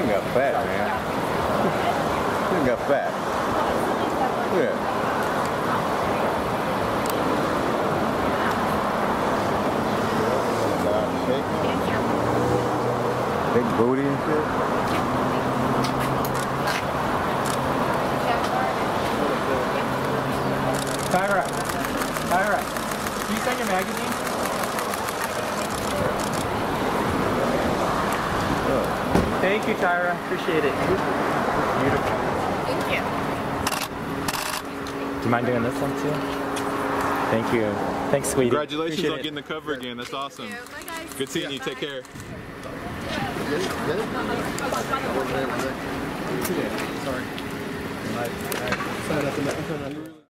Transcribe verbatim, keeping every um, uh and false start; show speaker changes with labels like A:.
A: got fat, man. You got fat. Look at that. Big booty and shit.
B: Tyra, Tyra, can you send your magazine?
A: Oh.
B: Thank you, Tyra. Appreciate it. Beautiful.
C: Thank you.
B: Do you mind doing this one too? Thank you. Thanks, sweetie.
D: Congratulations
B: Appreciate
D: on
B: it.
D: getting the cover again. That's awesome.
C: Bye, guys.
D: Good seeing you. Take care.
A: Sorry.